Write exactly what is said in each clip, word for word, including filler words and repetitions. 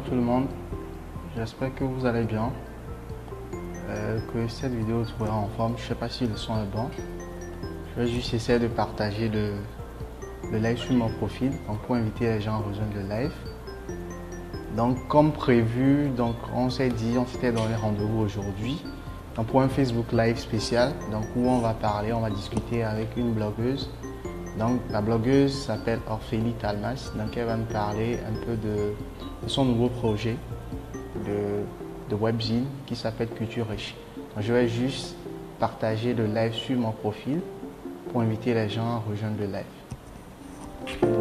à tout le monde, j'espère que vous allez bien, euh, que cette vidéo trouvera en forme. Je ne sais pas si le son est bon. Je vais juste essayer de partager le, le live sur mon profil donc pour inviter les gens à rejoindre le live. Donc comme prévu, donc on s'est dit, on s'était donné rendez-vous aujourd'hui donc pour un Facebook Live spécial donc où on va parler, on va discuter avec une blogueuse. Donc la blogueuse s'appelle Orphélie Talmas, donc elle va nous parler un peu de, de son nouveau projet de, de webzine qui s'appelle Culture Riche. Donc, je vais juste partager le live sur mon profil pour inviter les gens à rejoindre le live.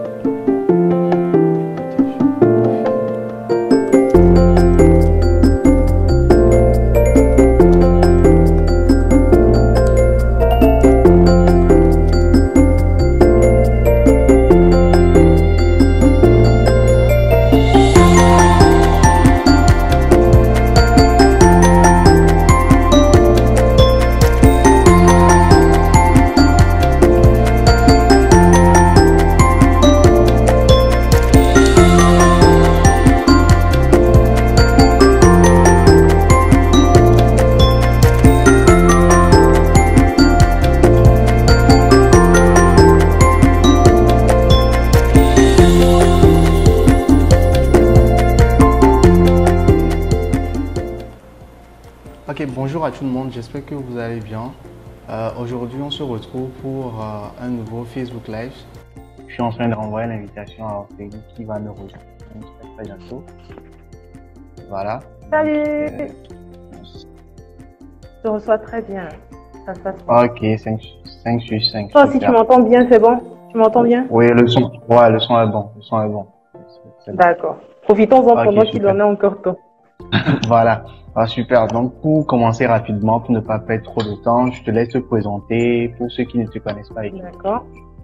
Ok, bonjour à tout le monde, j'espère que vous allez bien. Euh, Aujourd'hui, on se retrouve pour euh, un nouveau Facebook Live. Je suis en train de renvoyer l'invitation à Orphélie qui va nous rejoindre très bientôt. Voilà. Salut. Donc, euh, Je te reçois très bien. Ça se passe bien. ok, cinq sur cinq. Toi aussi, tu m'entends bien, c'est bon? Tu m'entends bien? Oui, le son, ouais, le son est bon. Le son est bon. D'accord. Profitons-en Ok, pendant qu'il super. en est encore temps. Voilà, ah, super. Donc, pour commencer rapidement, pour ne pas perdre trop de temps, je te laisse te présenter pour ceux qui ne te connaissent pas. D'accord.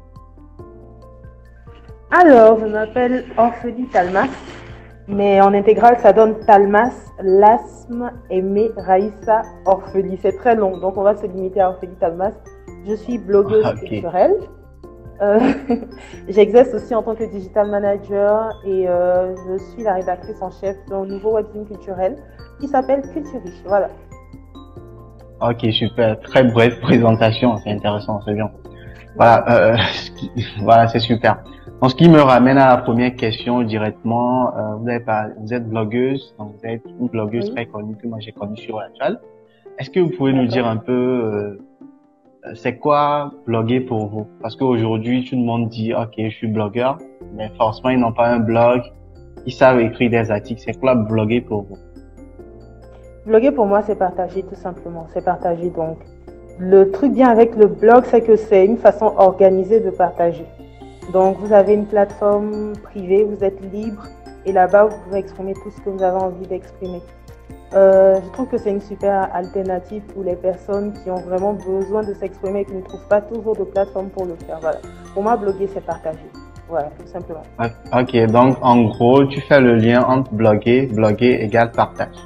Alors, je m'appelle Orphélie Talmas, mais en intégrale, ça donne Talmas, Lasme, Aimé, Raïssa, Orphélie. C'est très long, donc on va se limiter à Orphélie Talmas. Je suis blogueuse Ok. culturelle. Euh, J'exerce aussi en tant que digital manager et euh, je suis la rédactrice en chef d'un nouveau webzine culturel qui s'appelle Culture Riche. Voilà. Ok, super. Très brève présentation, c'est intéressant, c'est bien. Voilà, euh, ce qui- voilà, c'est super. Donc, ce qui me ramène à la première question directement, euh, vous, avez pas, vous êtes blogueuse, donc vous êtes une blogueuse Oui. très connue que moi j'ai connue sur la toile. Est-ce que vous pouvez nous dire un peu, euh, c'est quoi bloguer pour vous? Parce qu'aujourd'hui, tout le monde dit, ok, je suis blogueur, mais forcément, ils n'ont pas un blog, ils savent écrire des articles. C'est quoi bloguer pour vous? Bloguer pour moi, c'est partager tout simplement. C'est partager donc. Le truc bien avec le blog, c'est que c'est une façon organisée de partager. Donc, vous avez une plateforme privée, vous êtes libre et là-bas, vous pouvez exprimer tout ce que vous avez envie d'exprimer. Euh, je trouve que c'est une super alternative pour les personnes qui ont vraiment besoin de s'exprimer et qui ne trouvent pas toujours de plateforme pour le faire. Voilà. Pour moi, bloguer, c'est partager. Voilà, tout simplement. Ok, donc en gros, tu fais le lien entre bloguer, bloguer égale partage.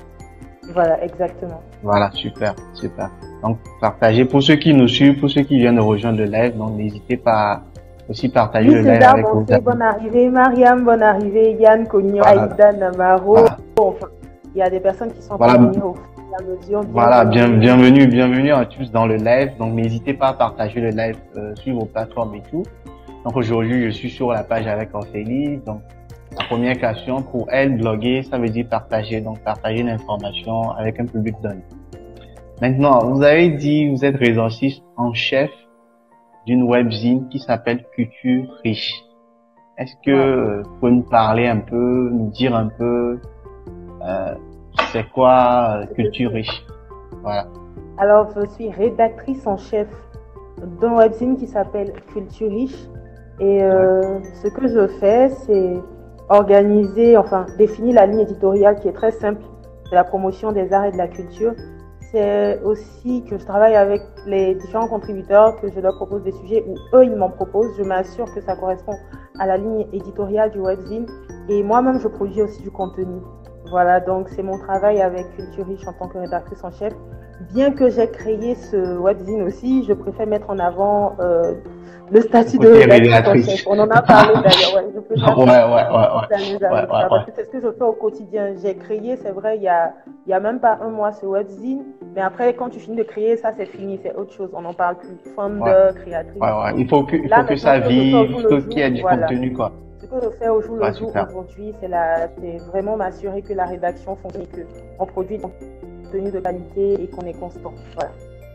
Voilà, exactement. Voilà, super, super. Donc, partagez. Pour ceux qui nous suivent, pour ceux qui viennent de rejoindre le live, donc n'hésitez pas à aussi partager Oui, le live César, avec vos Bonfé, amis. bonne arrivée. Mariam, bonne arrivée. Yann, Cognon, Voilà. Aïda, Namaro. Voilà. Enfin, il y a des personnes qui sont Voilà. parvenues au fur et à mesure. Voilà, bien, bienvenue, bienvenue à tous dans le live. Donc, n'hésitez pas à partager le live euh, sur vos plateformes et tout. Donc, aujourd'hui, je suis sur la page avec Orphélie. Donc, la première question, pour elle, bloguer, ça veut dire partager. Donc, partager l'information avec un public donné. Maintenant, vous avez dit, vous êtes rédactrice en chef d'une webzine qui s'appelle Culture Riche. Est-ce que Ouais. euh, vous pouvez nous parler un peu, nous dire un peu, euh, c'est quoi euh, Culture Riche? Voilà. Alors, je suis rédactrice en chef d'un webzine qui s'appelle Culture Riche. Et euh, ce que je fais, c'est organiser, enfin, définir la ligne éditoriale qui est très simple de la promotion des arts et de la culture. C'est aussi que je travaille avec les différents contributeurs, que je leur propose des sujets où eux, ils m'en proposent. Je m'assure que ça correspond à la ligne éditoriale du webzine. Et moi-même, je produis aussi du contenu. Voilà, donc c'est mon travail avec Culture Riche en tant que rédactrice en chef. Bien que j'ai créé ce webzine aussi, je préfère mettre en avant euh, le statut de Côté rédactrice en chef. rédactrice. On en a parlé d'ailleurs, ouais, je préfère Ouais, ça. ouais, ouais, ouais, Ça nous ouais, arrive ouais, ça, ouais. parce que c'est ce que je fais au quotidien. J'ai créé, c'est vrai, il y a, il y a même pas un mois ce webzine, mais après, quand tu finis de créer, ça c'est fini, c'est autre chose. On n'en parle plus. Ouais, Founder, ouais, créatrice. ouais. Il faut que, il Là, faut que maintenant, ça ce que je fais au vive, jour il le faut qu'il y jour, ait du voilà. contenu, quoi. Ce que je fais au jour le Ouais, jour super. aujourd'hui, c'est la, c'est vraiment m'assurer que la rédaction fonctionne, qu'on produit du contenu de qualité et qu'on est constant. Voilà.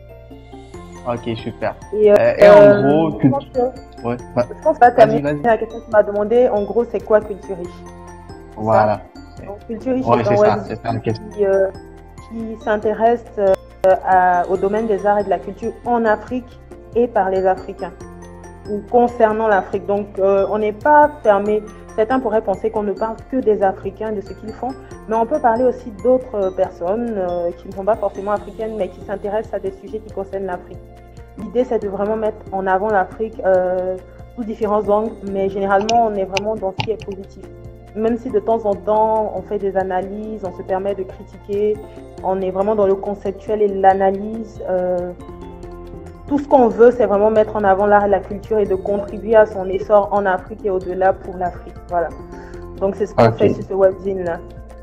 Ok, super. Et, Euh, et en euh, gros, je cult- pense que, ouais, ouais. je pense pas Vas-y, terminer vas-y. la question que tu m'as demandé. En gros, c'est quoi Culture Riche? C'est ça? Voilà. C'est- Donc, Culture Riche Ouais, est un c'est ça, c'est ça la webzine question. qui, euh, qui s'intéresse euh, à- au domaine des arts et de la culture en Afrique et par les Africains, ou concernant l'Afrique. Donc, euh, on n'est pas fermé. Certains pourraient penser qu'on ne parle que des Africains, de ce qu'ils font, mais on peut parler aussi d'autres personnes euh, qui ne sont pas forcément africaines, mais qui s'intéressent à des sujets qui concernent l'Afrique. L'idée, c'est de vraiment mettre en avant l'Afrique euh, sous différents angles, mais généralement, on est vraiment dans ce qui est positif. Même si de temps en temps, on fait des analyses, on se permet de critiquer, on est vraiment dans le conceptuel et l'analyse. Euh, tout ce qu'on veut, c'est vraiment mettre en avant l'art et la culture et de contribuer à son essor en Afrique et au-delà pour l'Afrique. Voilà. Donc, c'est ce qu'on Ok, fait sur ce webzine-là.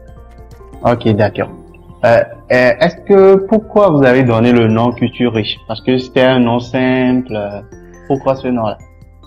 ok, d'accord. Euh, euh, est-ce que, pourquoi vous avez donné le nom Culture Riche? Parce que c'était un nom simple. euh, Pourquoi ce nom-là?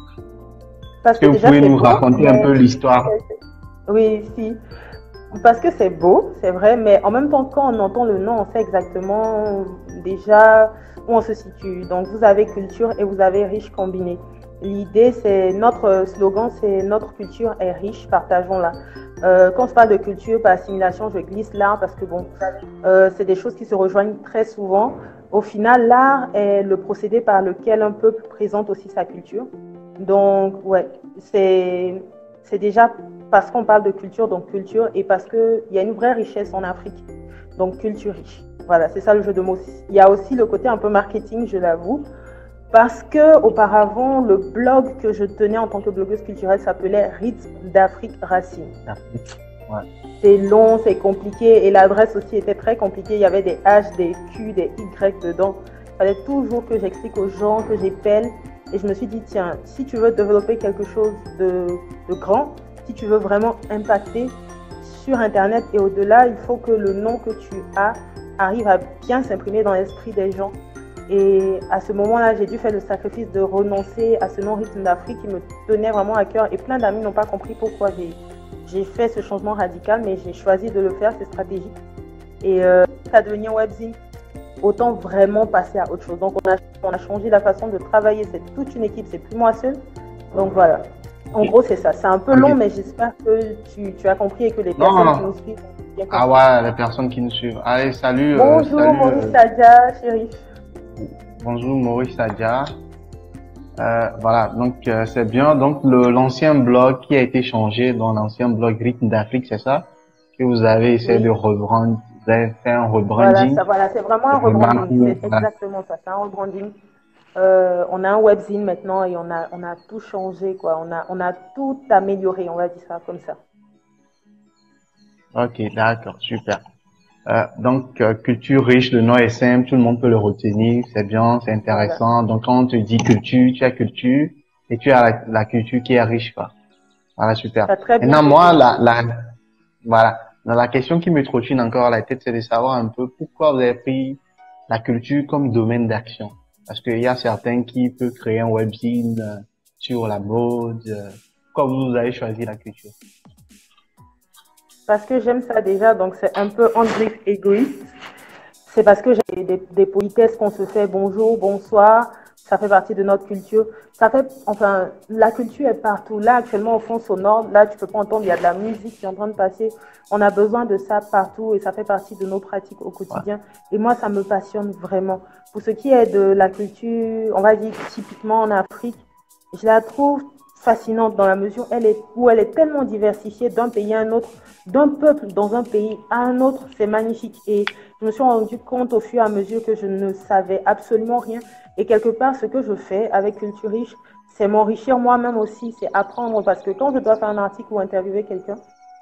Parce Est-ce que que vous déjà, pouvez c'est nous beau, raconter un mais peu l'histoire? oui, si. Parce que c'est beau, c'est vrai, mais en même temps, quand on entend le nom, on sait exactement déjà où on se situe. Donc, vous avez culture et vous avez riche combiné. L'idée, c'est notre slogan, c'est notre culture est riche, partageons-la. Euh, quand je parle de culture par assimilation, je glisse l'art parce que bon, euh, c'est des choses qui se rejoignent très souvent. Au final, l'art est le procédé par lequel un peuple présente aussi sa culture. Donc, ouais, c'est c'est déjà parce qu'on parle de culture, donc culture, et parce qu'il y a une vraie richesse en Afrique, donc culture riche. Voilà, c'est ça le jeu de mots. Il y a aussi le côté un peu marketing, je l'avoue, parce que auparavant, le blog que je tenais en tant que blogueuse culturelle s'appelait Rythme d'Afrique Racine. Ouais. C'est long, c'est compliqué, et l'adresse aussi était très compliquée. Il y avait des H, des Q, des Y dedans. Il fallait toujours que j'explique aux gens, que j'épelle. Et je me suis dit, tiens, si tu veux développer quelque chose de, de grand, si tu veux vraiment impacter sur Internet et au-delà, il faut que le nom que tu as arrive à bien s'imprimer dans l'esprit des gens. Et à ce moment-là, j'ai dû faire le sacrifice de renoncer à ce nom Rythme d'Afrique qui me tenait vraiment à cœur. Et plein d'amis n'ont pas compris pourquoi j'ai, j'ai fait ce changement radical, mais j'ai choisi de le faire, c'est stratégique. Et euh, ça devient un webzine. Autant vraiment passer à autre chose. Donc, on a, on a changé la façon de travailler. C'est toute une équipe, c'est plus moi seule. Donc, voilà. En Ok. gros, c'est ça. C'est un peu Ok. long, mais j'espère que tu, tu as compris et que les Non, personnes non. qui nous suivent ont bien compris. Ah ouais, les personnes qui nous suivent. Allez, salut, euh, Bonjour, salut. Maurice euh, Sadia, chérie. bonjour Maurice Sadia. Euh, voilà, donc euh, c'est bien. Donc le l'ancien blog qui a été changé dans l'ancien blog Rythme d'Afrique, c'est ça? Que vous avez essayé de Oui, rebrand, vous avez fait un voilà, rebranding, ça, voilà, c'est vraiment un de rebranding. remarquing, C'est voilà. exactement ça. C'est un rebranding. Euh, on a un webzine maintenant et on a, on a tout changé, quoi. On a, on a tout amélioré, on va dire ça comme ça. Ok, d'accord, super. Euh, donc euh, culture riche, le nom est simple, tout le monde peut le retenir, c'est bien, c'est Voilà. intéressant. Donc quand on te dit culture, tu as culture et tu as la, la culture qui est riche, quoi. Voilà, super. Tu as très bien Maintenant, moi, résumé. la, la, voilà. Dans la question qui me trottine encore à la tête, c'est de savoir un peu pourquoi vous avez pris la culture comme domaine d'action. Parce qu'il y a certains qui peuvent créer un webzine euh, sur la mode. euh, Pourquoi vous avez choisi la culture? Parce que j'aime ça déjà, donc c'est un peu en griffe égoïste. C'est parce que j'ai des, des politesses qu'on se fait bonjour, bonsoir, ça fait partie de notre culture. Ça fait, enfin, la culture est partout. Là, actuellement, au fond sonore, là, tu peux pas entendre, il y a de la musique qui est en train de passer. On a besoin de ça partout et ça fait partie de nos pratiques au Ouais. quotidien. Et moi, ça me passionne vraiment. Pour ce qui est de la culture, on va dire typiquement en Afrique, je la trouve fascinante dans la mesure elle est, où elle est tellement diversifiée d'un pays à un autre, d'un peuple dans un pays à un autre. C'est magnifique. Et je me suis rendu compte au fur et à mesure que je ne savais absolument rien. Et quelque part, ce que je fais avec Culture Riche, c'est m'enrichir moi-même aussi, c'est apprendre. Parce que quand je dois faire un article ou interviewer quelqu'un,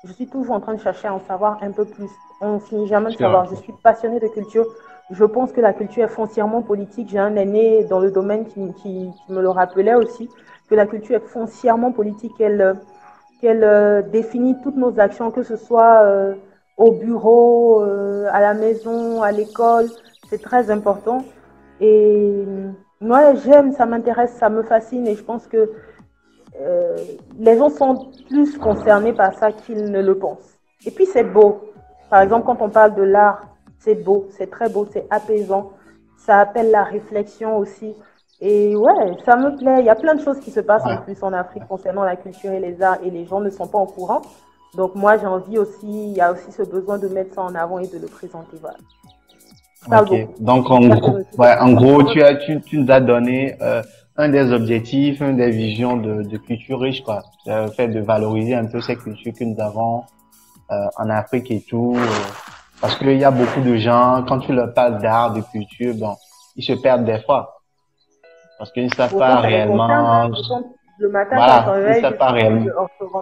je suis toujours en train de chercher à en savoir un peu plus. On finit jamais de C'est vrai. savoir. Je suis passionnée de culture. Je pense que la culture est foncièrement politique. J'ai un aîné dans le domaine qui, qui, qui me le rappelait aussi, que la culture est foncièrement politique. Elle, qu'elle euh, définit toutes nos actions, que ce soit euh, au bureau, euh, à la maison, à l'école. C'est très important. Et moi, j'aime, ça m'intéresse, ça me fascine et je pense que euh, les gens sont plus concernés par ça qu'ils ne le pensent. Et puis, c'est beau. Par exemple, quand on parle de l'art, c'est beau, c'est très beau, c'est apaisant. Ça appelle la réflexion aussi. Et ouais, ça me plaît. Il y a plein de choses qui se passent en Ouais. plus en Afrique concernant la culture et les arts et les gens ne sont pas au courant. Donc moi, j'ai envie aussi, il y a aussi ce besoin de mettre ça en avant et de le présenter. Voilà. Je parle Ok. beaucoup. Donc, en J'espère que gros, je me suis ouais, en gros, exprimée. tu as, tu, tu nous as donné euh, un des objectifs, une des visions de, de culture riche, quoi. Le fait de valoriser un peu ces cultures que nous avons euh, en Afrique et tout. euh, parce qu'il y a beaucoup de gens, quand tu leur parles d'art, de culture, bon, ils se perdent des fois. Parce qu'ils ne savent Pourtant, pas ça les concerne. Hein. réellement, Pourtant, le matin, quand on se voilà, ils ne réveille savent pas jusqu'au moment réellement. de on se rend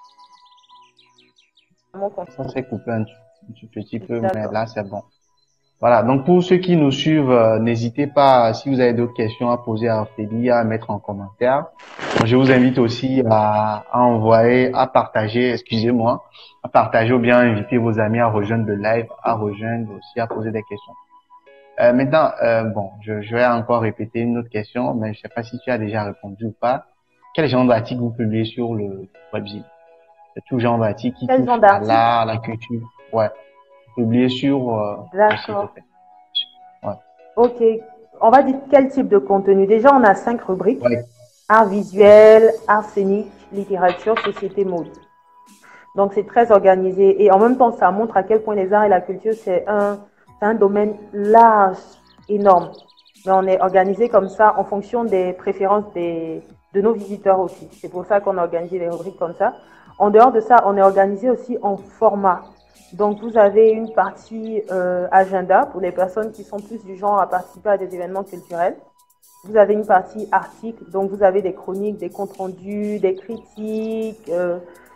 compte. Ça s'est coupé un, un tout petit peu, mais D'accord. là, c'est bon. Voilà, donc pour ceux qui nous suivent, euh, n'hésitez pas, si vous avez d'autres questions à poser à Ophélie, à mettre en commentaire. Bon, je vous invite aussi à, à envoyer, à partager, excusez-moi, à partager ou bien inviter vos amis à rejoindre le live, à rejoindre aussi, à poser des questions. Euh, maintenant, euh, bon, je, je vais encore répéter une autre question, mais je sais pas si tu as déjà répondu ou pas. Quel genre d'article vous publiez sur le webzine? C'est tout genre d'article qui Quel genre touche à d'article? l'art, à la culture. Ouais, publié sur euh, le site, en D'accord. fait. Ouais. Ok. On va dire quel type de contenu. Déjà, on a cinq rubriques. Ouais. Art visuel, art scénique, littérature, société, mode. Donc, c'est très organisé. Et en même temps, ça montre à quel point les arts et la culture, c'est un, c'est un domaine large, énorme. Mais on est organisé comme ça en fonction des préférences des, de nos visiteurs aussi. C'est pour ça qu'on a organisé les rubriques comme ça. En dehors de ça, on est organisé aussi en format. Donc, vous avez une partie euh, agenda pour les personnes qui sont plus du genre à participer à des événements culturels. Vous avez une partie article, donc vous avez des chroniques, des comptes rendus, des critiques. Euh,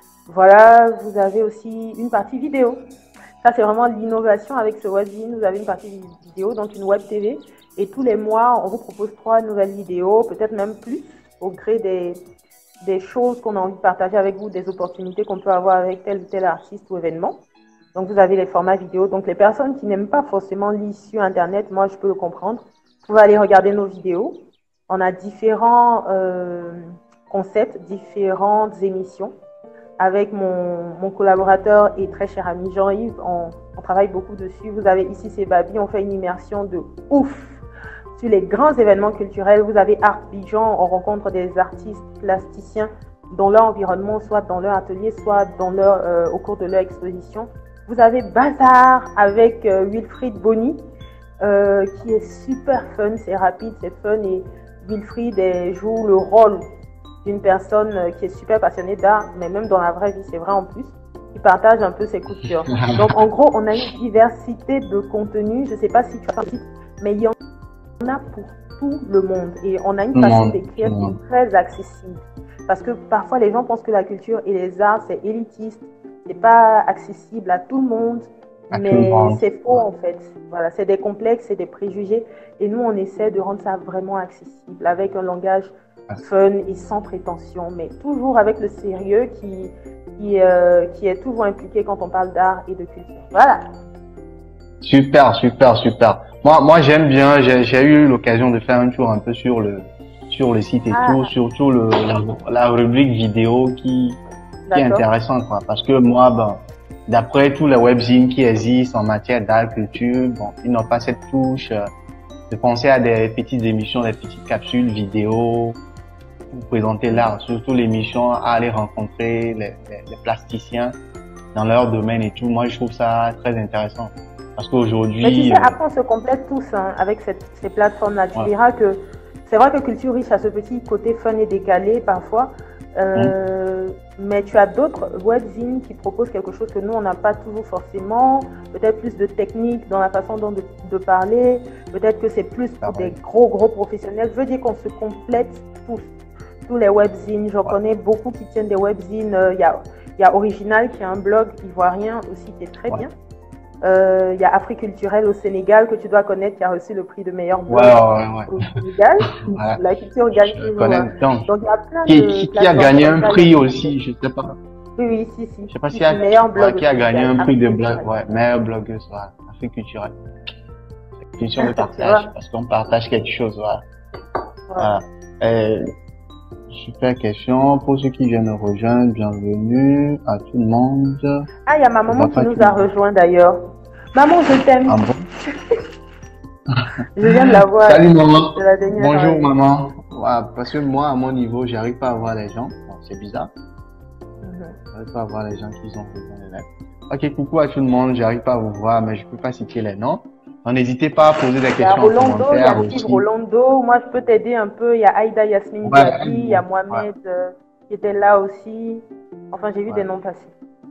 voilà, vous avez aussi une partie vidéo. Ça, c'est vraiment l'innovation avec ce webzine. Vous avez une partie vidéo, donc une web T V. Et tous les mois, on vous propose trois nouvelles vidéos, peut-être même plus, au gré des, des choses qu'on a envie de partager avec vous, des opportunités qu'on peut avoir avec tel ou tel artiste ou événement. Donc, vous avez les formats vidéo. Donc, les personnes qui n'aiment pas forcément lire sur Internet, moi, je peux le comprendre. Vous pouvez aller regarder nos vidéos. On a différents euh, concepts, différentes émissions. Avec mon, mon collaborateur et très cher ami Jean-Yves, on, on travaille beaucoup dessus. Vous avez ici c'est Babi, on fait une immersion de ouf sur les grands événements culturels. Vous avez Art Bijan, on rencontre des artistes plasticiens dans leur environnement, soit dans leur atelier, soit dans leur, euh, au cours de leur exposition. Vous avez Bazar avec euh, Wilfried Bonny, euh, qui est super fun, c'est rapide, c'est fun et Wilfried eh, joue le rôle d'une personne qui est super passionnée d'art, mais même dans la vraie vie, c'est vrai en plus, qui partage un peu ses coups de cœur. Donc en gros, on a une diversité de contenus, je ne sais pas si tu as dit, mais il y en a pour tout le monde et on a une façon d'écrire qui est très accessible. Parce que parfois les gens pensent que la culture et les arts, c'est élitiste, c'est pas accessible à tout le monde, mais c'est faux en fait. Voilà, c'est des complexes, c'est des préjugés et nous on essaie de rendre ça vraiment accessible avec un langage fun et sans prétention, mais toujours avec le sérieux qui, qui, euh, qui est toujours impliqué quand on parle d'art et de culture. Voilà. Super, super, super. Moi, moi, j'aime bien. J'ai eu l'occasion de faire un tour un peu sur le sur le site et ah. tout, surtout le la, la rubrique vidéo qui qui est intéressante, quoi. Parce que moi, bon, d'après tous les webzines qui existent en matière d'art culture, bon, ils n'ont pas cette touche euh, de penser à des petites émissions, des petites capsules vidéo. Pour présenter l'art, surtout l'émission à aller rencontrer les, les, les plasticiens dans leur domaine et tout. Moi, je trouve ça très intéressant parce qu'aujourd'hui. Mais tu sais, après on se complète tous hein, avec cette, ces plateformes-là. Tu ouais. verras que c'est vrai que Culture Riche a ce petit côté fun et décalé parfois, euh, mmh. mais tu as d'autres webzines qui proposent quelque chose que nous on n'a pas toujours forcément. Peut-être plus de technique dans la façon dont de, de parler. Peut-être que c'est plus pour ah, des ouais. gros gros professionnels. Je veux dire qu'on se complète tous. Tous les webzines, j'en connais beaucoup qui tiennent des webzines. Il euh, y a, Il y a Original qui est un blog ivoirien aussi qui est très Ouais. bien. Euh, Il y a Africulturel au Sénégal que tu dois connaître qui a reçu le prix de meilleur blog Ouais, ouais, ouais. au Sénégal. Ouais. La culture gagne Je toujours. connais. hein. Donc, Donc il y a plein qui, de qui, qui a plateformes gagné comme un ça. prix Il y a- aussi, je sais pas. Oui, oui, si, si. Je sais pas Si, s'il y a, si, meilleur ouais, blog qui a au gagné Sénégal, un prix de blague, Africulturel. ouais, meilleure blogueuse, voilà, Afrique culturelle. C'est une question de Tu partage, vois? parce qu'on partage quelque chose, voilà. Voilà. Voilà. Euh, super question. Pour ceux qui viennent nous rejoindre, bienvenue à tout le monde. Ah, il y a ma Je maman vois qui pas nous qui- a rejoint d'ailleurs. Maman, je t'aime. Ah bon? Je viens de la voir. Salut maman. de la dernière Bonjour arrivée. maman. Ouais, parce que moi, à mon niveau, j'arrive pas à voir les gens. Bon, c'est bizarre. Mhm. J'arrive pas à voir les gens qui ont rejoint les lives. Ok, coucou à tout le monde. J'arrive pas à vous voir, mais je peux pas citer les noms. Donc, n'hésitez pas à poser des Il y a questions en Rolando, il y commentaire a aussi. Steve Rolando. Moi, je peux t'aider un peu. Il y a Aïda Yasmine Ouais, Diaby, il y a Mohamed euh, qui était là aussi. Enfin, j'ai vu Ouais. des noms passer.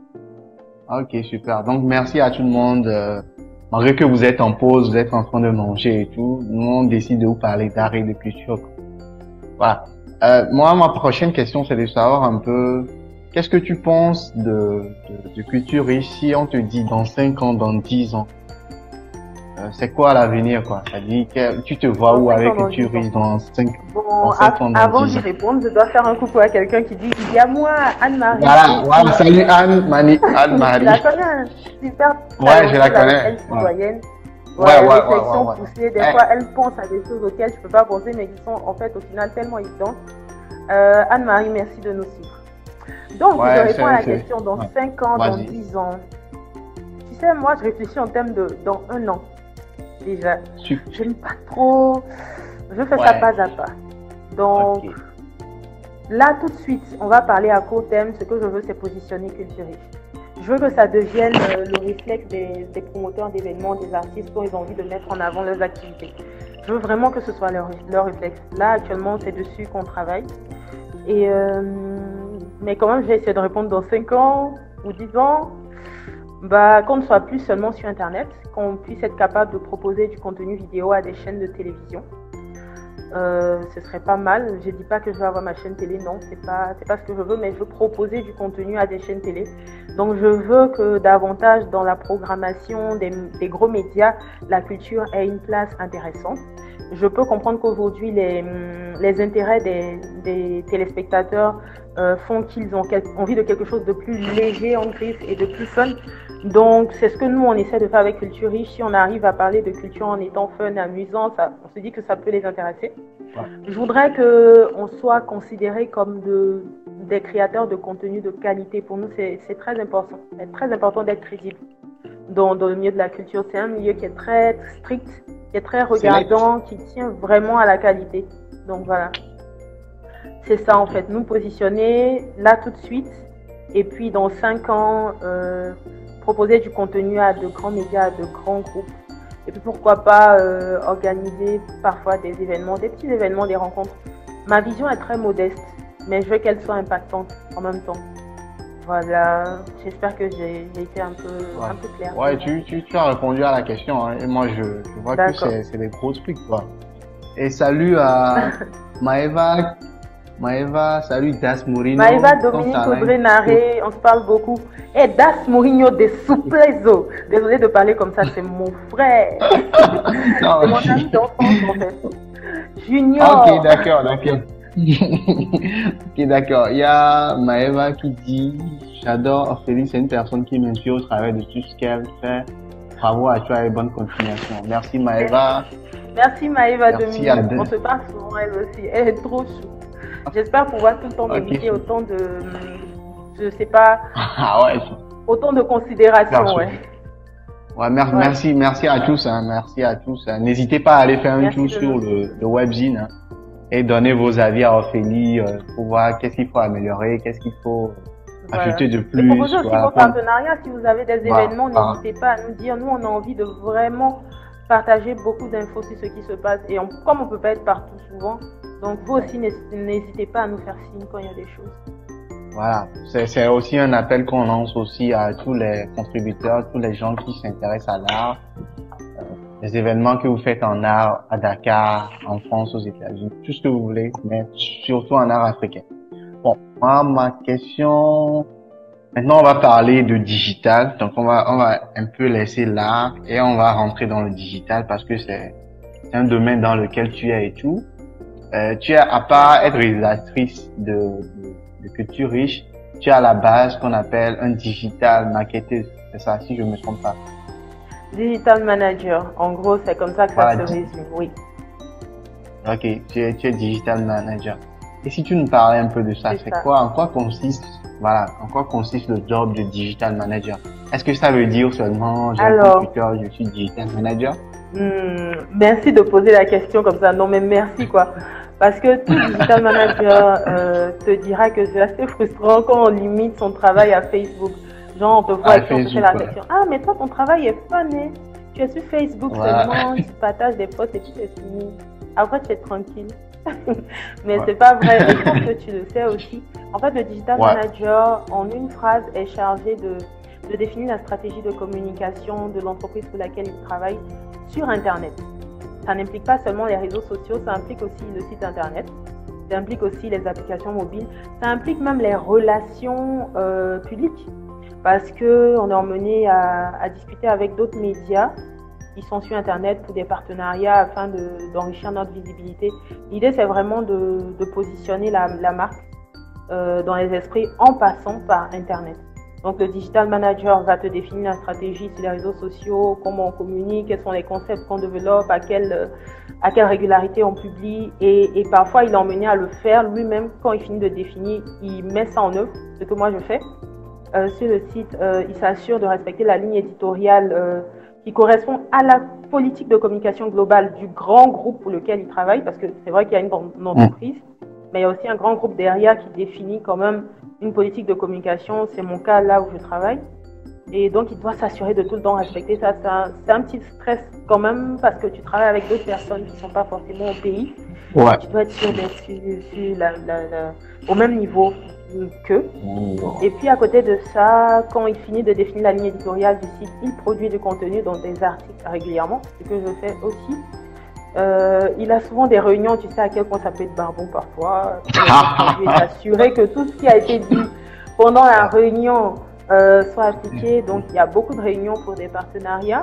Ok, super. Donc, merci à tout le monde. Euh, malgré que vous êtes en pause, vous êtes en train de manger et tout, nous, on décide de vous parler d'art et de culture. Voilà. Euh, moi, ma prochaine question, c'est de savoir un peu, qu'est-ce que tu penses de, de, de culture riche si on te dit dans cinq ans, dans dix ans? Euh, c'est quoi l'avenir, quoi? C'est-à-dire que tu te vois Dans où cinq avec ans, dans culture dix ans. riche dans cinq Bon, dans cinq ans, dans avant dix d'y ans? répondre, je dois faire un coucou à quelqu'un qui dit il y a moi, Anne-Marie. Voilà, voilà. Salut Anne, Mani, Tu Anne-Marie. la connais, hein? Super. Ouais, je la talentueuse, connais. Elle, citoyenne. Ouais, Ouais, ouais, ouais, réflexion ouais, ouais. poussée. Des Eh. fois, elle pense à des choses auxquelles je peux pas penser, mais qui sont en fait au final tellement évidentes. Euh, Anne-Marie, merci de nous suivre. Donc, Ouais, je réponds à la c'est- c'est- question dans ouais. cinq ans, dans Vas-y. dix ans. Tu sais, moi, je réfléchis en termes de dans un an. Déjà, Su- j'aime pas trop. Je fais Ouais. ça pas à pas. Donc, Ok. là, tout de suite, on va parler à court terme. Ce que je veux, c'est positionner Culture Riche. Je veux que ça devienne euh, le réflexe des, des promoteurs d'événements, des artistes, quand ils ont envie de mettre en avant leurs activités. Je veux vraiment que ce soit leur, leur réflexe. Là, actuellement, c'est dessus qu'on travaille. Et, euh, mais quand même, je vais essayer de répondre dans cinq ans ou dix ans. Bah, qu'on ne soit plus seulement sur Internet, qu'on puisse être capable de proposer du contenu vidéo à des chaînes de télévision. Euh, ce serait pas mal. Je dis pas que je veux avoir ma chaîne télé, non, c'est pas, c'est pas ce que je veux, mais je veux proposer du contenu à des chaînes télé. Donc, je veux que davantage dans la programmation des, des gros médias, la culture ait une place intéressante. Je peux comprendre qu'aujourd'hui, les, les intérêts des, des téléspectateurs euh, font qu'ils ont quel, envie de quelque chose de plus léger en gris et de plus fun. Donc, c'est ce que nous, on essaie de faire avec Culture Riche. Si on arrive à parler de culture en étant fun, amusant, ça, on se dit que ça peut les intéresser. Ouais. Je voudrais qu'on soit considérés comme de, des créateurs de contenu de qualité. Pour nous, c'est très important. C'est très important d'être crédible dans, dans le milieu de la culture. C'est un milieu qui est très strict, qui est très regardant, qui tient vraiment à la qualité. Donc, voilà. C'est ça, en fait. Nous positionner là tout de suite. Et puis, dans cinq ans... Euh, proposer du contenu à de grands médias, à de grands groupes. Et puis pourquoi pas euh, organiser parfois des événements, des petits événements, des rencontres. Ma vision est très modeste, mais je veux qu'elle soit impactante en même temps. Voilà, j'espère que j'ai été un peu, Ouais. un peu claire. Ouais, tu, tu, tu as répondu à la question, hein, et moi je, je vois que c'est des gros trucs, quoi. Et salut à Maëva. Maëva, salut Das Mourinho. Maëva, Dominique, Audrey, Naré, on se parle beaucoup. Et hey, Das Mourinho de Souplezo. Désolé de parler comme ça, c'est mon frère. C'est mon ami d'enfance en fait. Junior. Ok, d'accord, d'accord. Ok, d'accord. Il y a Maëva qui dit, j'adore Ophélie, c'est une personne qui m'inspire au travers de tout ce qu'elle fait. Bravo à toi et bonne continuation. Merci Maëva. Merci Maëva, Merci Dominique. On se parle souvent elle aussi. Elle est trop chou. J'espère pouvoir tout le temps mériter okay. autant de, je sais pas, ah ouais. autant de considération, merci. ouais. Ouais, mer ouais. merci, merci à tous, hein, merci à tous. Hein. N'hésitez pas à aller faire un tour sur le, le webzine hein, et donner vos avis à Ophélie euh, pour voir qu'est-ce qu'il faut améliorer, qu'est-ce qu'il faut voilà. ajouter de plus. Et proposez aussi vos partenariats. Si vous avez des voilà. événements, n'hésitez voilà. pas à nous dire. Nous, on a envie de vraiment partager beaucoup d'infos sur ce qui se passe. Et on, comme on peut pas être partout souvent, donc vous aussi, n'hésitez pas à nous faire signe quand il y a des choses. Voilà, c'est aussi un appel qu'on lance aussi à tous les contributeurs, tous les gens qui s'intéressent à l'art, euh, les événements que vous faites en art à Dakar, en France, aux États-Unis, tout ce que vous voulez, mais surtout en art africain. Bon, moi, ma question, Maintenant, on va parler de digital. Donc, on va, on va un peu laisser là et on va rentrer dans le digital parce que c'est c'est un domaine dans lequel tu es et tout. Euh, tu as, à part être réalisatrice de, de, de culture riche, tu as à la base ce qu'on appelle un digital marketer. C'est ça, si je me trompe pas. Digital manager. En gros, c'est comme ça que ça Voilà. se résume. Oui. Ok, tu es, tu es digital manager. Et si tu nous parlais un peu de ça, C'est c'est ça. quoi, en quoi consiste, voilà, en quoi consiste le job de digital manager? Est-ce que ça veut dire seulement j'ai un Alors, computer, je suis digital manager? hmm, merci de poser la question comme ça. Non, mais merci quoi. Parce que tout digital manager euh, te dira que c'est assez frustrant quand on limite son travail à Facebook. Genre, on te voit Ah, et puis on te fait Facebook, la ouais. section. Ah, mais toi, ton travail est fun, hein. Tu es sur Facebook Voilà. seulement, tu partages des posts et puis c'est fini. Après, tu es tranquille. Mais Ouais. c'est pas vrai. Et je pense que tu le sais aussi. En fait, le digital Ouais. manager, en une phrase, est chargé de, de définir la stratégie de communication de l'entreprise pour laquelle il travaille sur Internet. Ça n'implique pas seulement les réseaux sociaux, ça implique aussi le site Internet, ça implique aussi les applications mobiles, ça implique même les relations euh, publiques, parce qu'on est emmené à, à discuter avec d'autres médias qui sont sur Internet pour des partenariats afin de, d'enrichir notre visibilité. L'idée, c'est vraiment de, de positionner la, la marque euh, dans les esprits en passant par Internet. Donc, le digital manager va te définir la stratégie sur les réseaux sociaux, comment on communique, quels sont les concepts qu'on développe, à quelle, à quelle régularité on publie. Et, et parfois, il est emmené à le faire lui-même. Quand il finit de définir, il met ça en œuvre, ce que moi je fais. Euh, sur le site, euh, il s'assure de respecter la ligne éditoriale euh, qui correspond à la politique de communication globale du grand groupe pour lequel il travaille, parce que c'est vrai qu'il y a une, une entreprise, mais il y a aussi un grand groupe derrière qui définit quand même une politique de communication. C'est mon cas là où je travaille. Et donc, il doit s'assurer de tout le temps respecter ça. C'est un, c'est un petit stress quand même parce que tu travailles avec d'autres personnes qui ne sont pas forcément au pays. Ouais. Tu dois être sûr d'être sur, sur la, la, la, au même niveau qu'eux. Et puis, à côté de ça, quand il finit de définir la ligne éditoriale du site, il produit du contenu, donc des articles régulièrement, ce que je fais aussi. Euh, il a souvent des réunions, tu sais à quel point ça peut être barbon parfois. Il est assuré que tout ce qui a été dit pendant la réunion euh, soit appliqué. Donc il y a beaucoup de réunions pour des partenariats.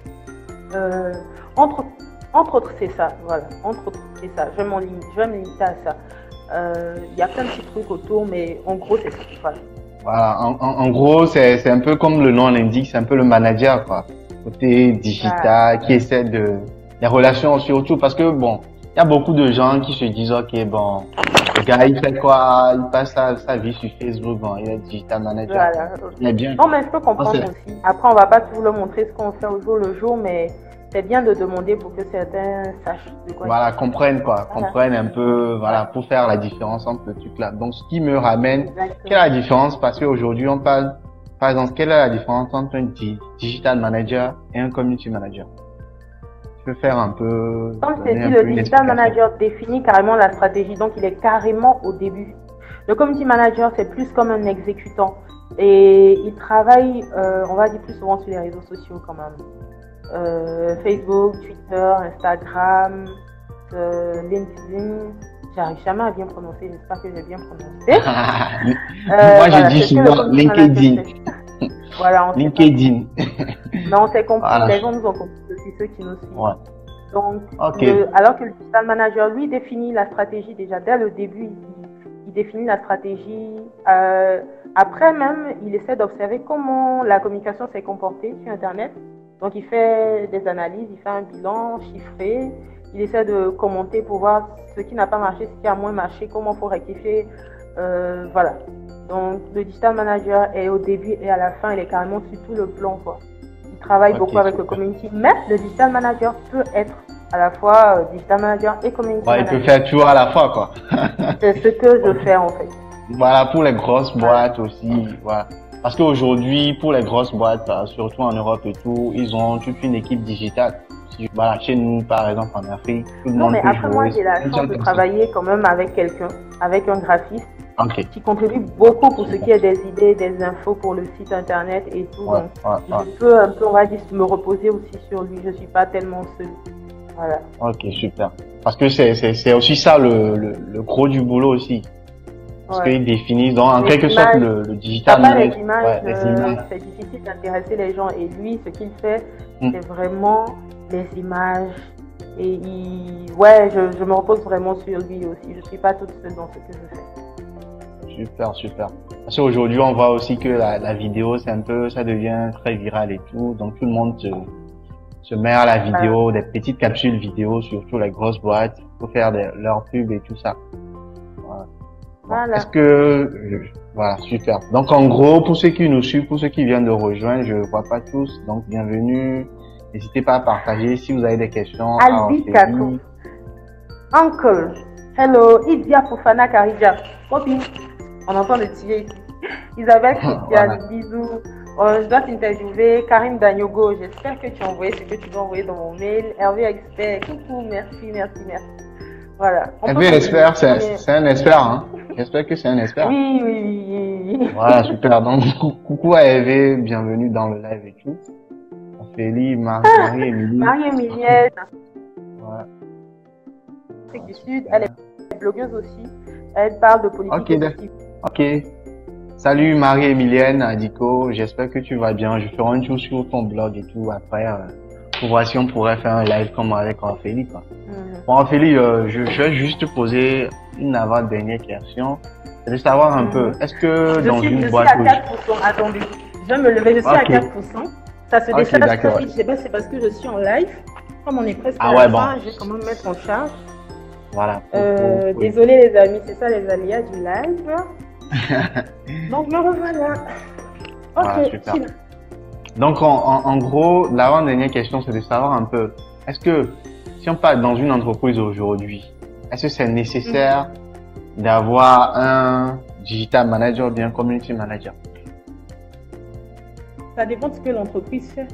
Euh, entre, entre autres, c'est ça. Voilà. Entre autres, c'est ça. Je vais m'en limiter, je vais me limiter à ça. Euh, il y a plein de petits trucs autour, mais en gros, c'est ça. Voilà. Voilà. En, en, en gros, c'est c'est un peu comme le nom l'indique, c'est un peu le manager, quoi. Côté digital, qui essaie de les relations surtout, parce que bon, il y a beaucoup de gens qui se disent ok, bon, le gars il fait quoi, il passe sa, sa vie sur Facebook, bon, il est digital manager. Voilà. Il est bien. Non, mais je peux comprendre c'est- aussi. Après, on va pas toujours le montrer ce qu'on fait au jour le jour, mais c'est bien de demander pour que certains sachent de quoi Voilà, comprennent quoi, Voilà. comprennent un peu, voilà, pour faire la différence entre le truc là. Donc, ce qui me ramène, Exactement. quelle est la différence? Parce qu'aujourd'hui, on parle, par exemple, quelle est la différence entre un di- digital manager et un community manager? Je peux faire un peu, Comme je t'ai donner dit, un le peu une digital explication. manager définit carrément la stratégie, donc il est carrément au début. Le community manager, c'est plus comme un exécutant et il travaille, euh, on va dire plus souvent sur les réseaux sociaux quand même. Euh, Facebook, Twitter, Instagram, euh, LinkedIn. J'arrive jamais à bien prononcer, j'espère que j'ai bien prononcé. Euh, Moi, voilà, je dis c'est ce que le souvent community LinkedIn. manager fait. Voilà, on sait LinkedIn. pas. Non, c'est compris, Voilà. les gens nous ont compris aussi, ceux qui nous suivent. Ouais. Donc, Ok. le- alors que le digital manager, lui, définit la stratégie déjà dès le début, il, il définit la stratégie. Euh, après même, il essaie d'observer comment la communication s'est comportée sur Internet. Donc, il fait des analyses, il fait un bilan chiffré, il essaie de commenter pour voir ce qui n'a pas marché, ce qui a moins marché, comment il faut rectifier. Euh, voilà. Donc, le digital manager est au début et à la fin, il est carrément sur tout le plan, quoi. Il travaille Ok, beaucoup avec le super. community, mais le digital manager peut être à la fois euh, digital manager et community Ouais, il peut manager. faire tout à la fois, quoi. C'est ce que je fais en fait. Voilà, pour les grosses boîtes aussi, voilà. Parce qu'aujourd'hui, pour les grosses boîtes, bah, surtout en Europe et tout, ils ont toute une équipe digitale. Si- Voilà, chez nous, par exemple, en Afrique, tout le Non, monde mais peut après moi, jouer. j'ai la Une chance seule de personne. travailler quand même avec quelqu'un, avec un graphiste Ok. qui contribue beaucoup pour ce qui est des idées, des infos pour le site internet et tout. Ouais, Donc, ouais, ouais. je peux un peu, on va dire, me reposer aussi sur lui. Je suis pas tellement seule. Voilà. Ok, super. Parce que c'est, c'est, c'est aussi ça le, le, le gros du boulot aussi. Parce Ouais. qu'ils définissent, donc, en Les quelque sorte, images, le, le t'as digital pas les management. images, Ouais, les euh, images. c'est difficile d'intéresser les gens. Et lui, ce qu'il fait, Mm. c'est vraiment les images. Et il... ouais, je, je me repose vraiment sur lui aussi. Je suis pas toute seule dans ce que je fais. Super, super. Parce qu'aujourd'hui, on voit aussi que la, la vidéo, c'est un peu, ça devient très viral et tout. Donc, tout le monde se, se met à la vidéo, des petites capsules vidéo, surtout les grosses boîtes, pour faire des, leurs pubs et tout ça. Voilà. Bon, Voilà. est-ce que, je- voilà, super. Donc, en gros, pour ceux qui nous suivent, pour ceux qui viennent de rejoindre, je vois pas tous. Donc, bienvenue. N'hésitez pas à partager si vous avez des questions. à Albi Ophélie. Kakou. Uncle. Hello. Idia Fofana Karija. Copine. On entend le tirer ici. Isabelle Christiane. Voilà. Bisous. Euh, je dois t'interviewer. Karim Danyogo. J'espère que tu as envoyé ce que tu dois envoyer dans mon mail. Hervé Expert. Coucou. Merci, merci, merci. Voilà. On peut Hervé l'expert, c'est continuer. c'est un expert, hein. J'espère que c'est un expert. Oui, oui, oui, oui, oui. Voilà, super. Donc, cou- coucou à Hervé, bienvenue dans le live et tout. Ophélie, Mar- Marie-Émilie. Marie-Emilienne. Voilà. Afrique du Sud. Elle est blogueuse aussi. Elle parle de politique. Ok, d'accord. éducative. Ok. Salut Marie-Émilienne, Adiko. J'espère que tu vas bien. Je ferai un tour sur ton blog et tout après, euh, pour voir si on pourrait faire un live comme avec Ophélie, quoi. Mhm. Bon, Ophélie, euh, je, je vais juste te poser une avant-dernière question. C'est de savoir un Mhm. peu, est-ce que Je dans suis, une je boîte suis à où- quatre pour cent. Attendez. Je vais me lever. Je suis Ok. à quatre pour cent. Ça se Ok, décharge d'accord. très vite. Je sais pas si c'est parce que je suis en live. Comme on est presque Ah à ouais, la bon. fin, je vais quand même mettre en charge. Voilà. Pour- Euh, pour- pour- désolé les amis, c'est ça les aléas du live. Donc me revoilà. Ok, Voilà, super. chill. Donc, en, en, en gros, l'avant-dernière question, c'est de savoir un peu, est-ce que, si on parle dans une entreprise aujourd'hui, est-ce que c'est nécessaire d'avoir un digital manager ou bien community manager? Ça dépend de ce que l'entreprise fait.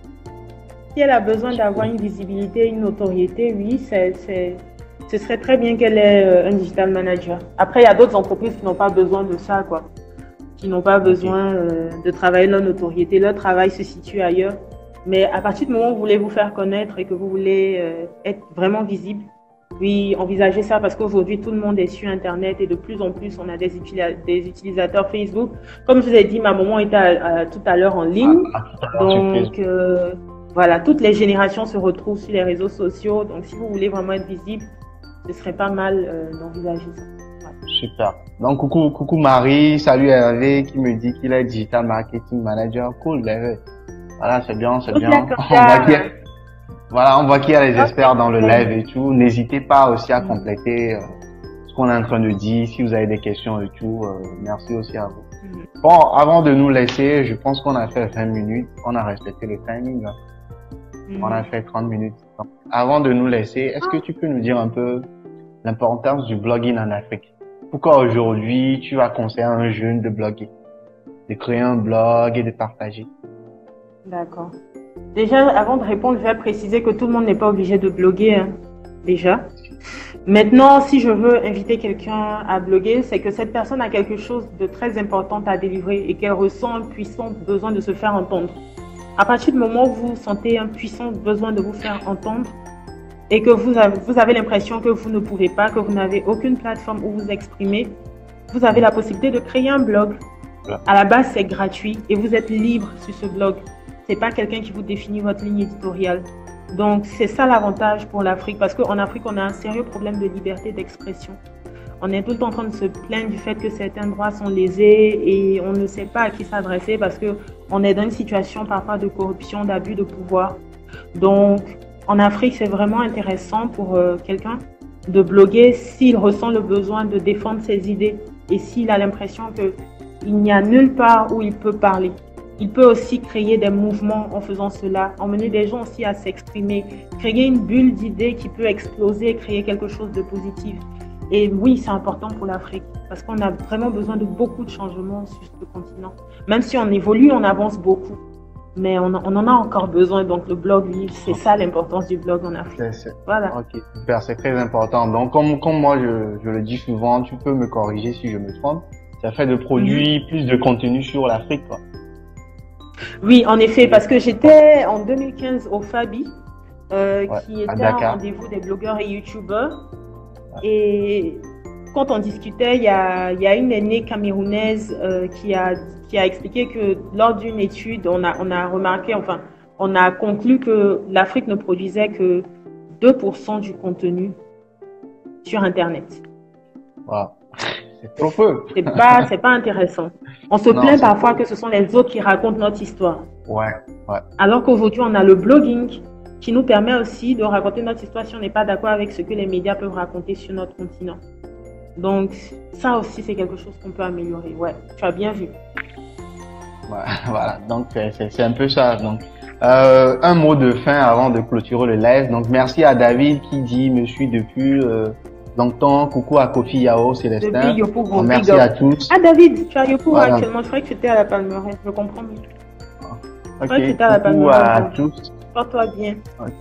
Si elle a besoin d'avoir une visibilité, une notoriété, oui, c'est, c'est, ce serait très bien qu'elle ait euh, un digital manager. Après, il y a d'autres entreprises qui n'ont pas besoin de ça, quoi. Qui n'ont pas besoin euh, de travailler leur notoriété. Leur travail se situe ailleurs. Mais à partir du moment où vous voulez vous faire connaître et que vous voulez euh, être vraiment visible, oui, envisagez ça parce qu'aujourd'hui, tout le monde est sur Internet et de plus en plus, on a des, utili- des utilisateurs Facebook. Comme je vous ai dit, ma maman était à- à- tout à l'heure en ligne. Ah, tout à l'heure, sur Donc, Facebook. euh, voilà, toutes les générations se retrouvent sur les réseaux sociaux. Donc, si vous voulez vraiment être visible, ce serait pas mal euh, d'envisager ça. Super. Donc, coucou, coucou Marie, salut Hervé qui me dit qu'il est digital marketing manager. Cool, Hervé. Voilà, c'est bien, c'est Ok, bien. comme On voit ça. qu'il y a, voilà, on voit qu'il y a les Ok. experts dans le live et tout. N'hésitez pas aussi à Mm. compléter euh, ce qu'on est en train de dire. Si vous avez des questions et tout, euh, merci aussi à vous. Mhm. Bon, avant de nous laisser, je pense qu'on a fait vingt minutes. On a respecté le timing. Hein. Mhm. On a fait trente minutes. Donc, avant de nous laisser, est-ce que tu peux nous dire un peu l'importance du blogging en Afrique? Pourquoi aujourd'hui tu vas conseiller à un jeune de bloguer, de créer un blog et de partager? D'accord. Déjà, avant de répondre, je vais préciser que tout le monde n'est pas obligé de bloguer, hein, déjà. Maintenant, si je veux inviter quelqu'un à bloguer, c'est que cette personne a quelque chose de très important à délivrer et qu'elle ressent un puissant besoin de se faire entendre. À partir du moment où vous sentez un puissant besoin de vous faire entendre et que vous avez, vous avez l'impression que vous ne pouvez pas, que vous n'avez aucune plateforme où vous exprimer, vous avez la possibilité de créer un blog. À la base, c'est gratuit et vous êtes libre sur ce blog. C'est pas quelqu'un qui vous définit votre ligne éditoriale. Donc, c'est ça l'avantage pour l'Afrique parce qu'en Afrique, on a un sérieux problème de liberté d'expression. On est tout le temps en train de se plaindre du fait que certains droits sont lésés et on ne sait pas à qui s'adresser parce que on est dans une situation parfois de corruption, d'abus de pouvoir. Donc, en Afrique, c'est vraiment intéressant pour euh, quelqu'un de bloguer s'il ressent le besoin de défendre ses idées et s'il a l'impression qu'il n'y a nulle part où il peut parler. Il peut aussi créer des mouvements en faisant cela, emmener des gens aussi à s'exprimer, créer une bulle d'idées qui peut exploser et créer quelque chose de positif. Et oui, c'est important pour l'Afrique parce qu'on a vraiment besoin de beaucoup de changements sur ce continent. Même si on évolue, on avance beaucoup. Mais on, on en a encore besoin. Donc le blog, oui, c'est ça l'importance du blog en Afrique. C'est- c'est- Voilà. Ok, super, c'est très important. Donc, comme, comme moi, je, je le dis souvent, tu peux me corriger si je me trompe. Ça fait de produire plus de contenu sur l'Afrique, quoi. Oui, en effet, parce que j'étais en deux mille quinze au Fabi, euh, Ouais, qui à était un Dakar. rendez-vous des blogueurs et youtubeurs. Et quand on discutait, il y a, il y a une aînée camerounaise euh, qui, a, qui a expliqué que lors d'une étude, on a, on a remarqué, enfin, on a conclu que l'Afrique ne produisait que deux pour cent du contenu sur Internet. Wow. C'est trop peu. C'est pas, c'est pas intéressant. On se Non, plaint c'est parfois trop. que ce sont les autres qui racontent notre histoire. Ouais, ouais. Alors qu'aujourd'hui, on a le blogging qui nous permet aussi de raconter notre histoire si on n'est pas d'accord avec ce que les médias peuvent raconter sur notre continent. Donc, ça aussi, c'est quelque chose qu'on peut améliorer. Ouais, tu as bien vu. Ouais, voilà, donc c'est un peu ça. Donc, euh, un mot de fin avant de clôturer le live. Donc, merci à David qui dit me suit depuis euh, longtemps. Coucou à Kofi Yao, Célestin. Depuis Yopougon, Donc, merci big up. à tous. Ah, David, tu as Yopougon Voilà. actuellement. Je croyais que tu étais à la Palmeraie. Je comprends mieux. Ok, Ouais, c'était à la coucou Palmeraie, à donc. tous. Porte-toi bien.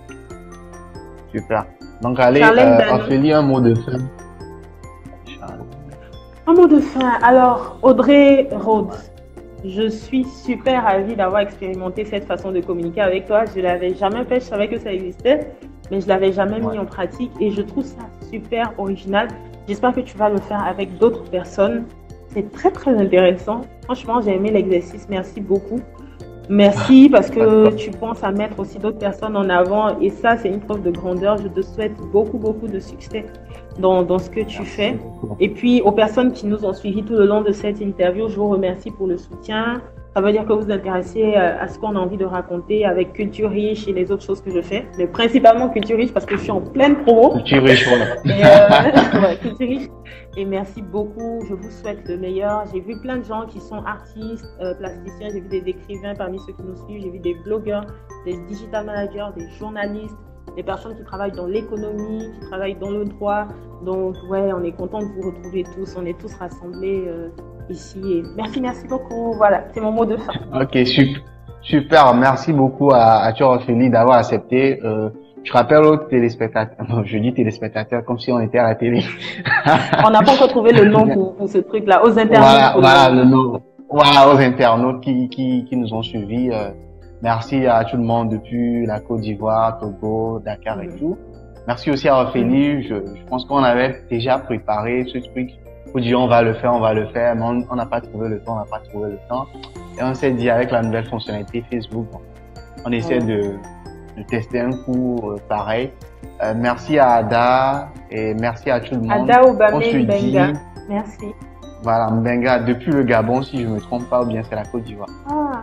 Super. Donc, allez, Charlène euh, Danon. Ophélie, un mot de fin. Charles. Un mot de fin. Alors, Audrey Rhodes, je suis super ravie d'avoir expérimenté cette façon de communiquer avec toi. Je ne l'avais jamais fait, je savais que ça existait, mais je ne l'avais jamais Ouais. mis en pratique et je trouve ça super original. J'espère que tu vas le faire avec d'autres personnes. C'est très, très intéressant. Franchement, j'ai aimé l'exercice. Merci beaucoup. Merci parce que tu penses à mettre aussi d'autres personnes en avant et ça, c'est une preuve de grandeur. Je te souhaite beaucoup, beaucoup de succès dans, dans ce que tu fais. Et puis, aux personnes qui nous ont suivis tout le long de cette interview, je vous remercie pour le soutien. Ça veut dire que vous vous intéressez à ce qu'on a envie de raconter avec Culture Riche et les autres choses que je fais. Mais principalement Culture Riche parce que je suis en pleine promo. Culture Riche, voilà. Et euh, ouais, Culture Riche. Et merci beaucoup. Je vous souhaite le meilleur. J'ai vu plein de gens qui sont artistes, euh, plasticiens. J'ai vu des écrivains parmi ceux qui nous suivent. J'ai vu des blogueurs, des digital managers, des journalistes, des personnes qui travaillent dans l'économie, qui travaillent dans le droit. Donc, ouais, on est content de vous retrouver tous. On est tous rassemblés euh, ici. Et merci, merci beaucoup. Voilà, c'est mon mot de fin. Ok, super. Super. Merci beaucoup à, à toi, Ophélie, d'avoir accepté. Euh, je rappelle aux téléspectateurs, non, je dis téléspectateurs comme si on était à la télé. On n'a pas encore trouvé le nom pour, pour ce truc-là, aux internautes. Voilà, voilà le nom. Voilà, aux internautes qui, qui, qui nous ont suivis. Euh, merci à tout le monde depuis la Côte d'Ivoire, Togo, Dakar et Mhm. tout. Merci aussi à Ophélie. Je, je pense qu'on avait déjà préparé ce truc pour dire on va le faire, on va le faire, mais on on n'a pas trouvé le temps, on n'a pas trouvé le temps. Et on s'est dit avec la nouvelle fonctionnalité Facebook, bon, on essaie Ouais. de, de tester un coup euh, pareil. Euh, merci à Ada et merci à tout le monde. Ada On Obame se dit, Benga. Merci. voilà, Mbenga, depuis le Gabon, si je me trompe pas, ou bien c'est la Côte d'Ivoire. Ah.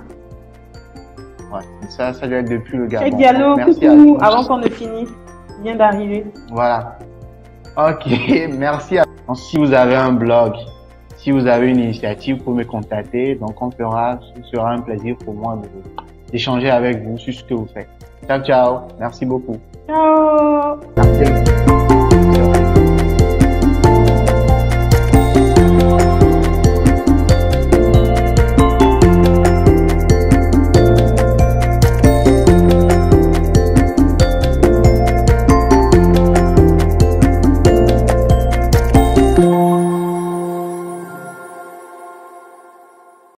Ouais, ça, ça doit être depuis le Gabon. Cheikh Diallo, Donc, merci à coucou, tous. avant qu'on ne finisse, vient d'arriver. Voilà. Ok, merci à donc, si vous avez un blog, si vous avez une initiative, vous pouvez me contacter. Donc, on fera, ce sera un plaisir pour moi de- d'échanger avec vous sur ce que vous faites. Ciao, ciao. Merci beaucoup. Ciao. Merci.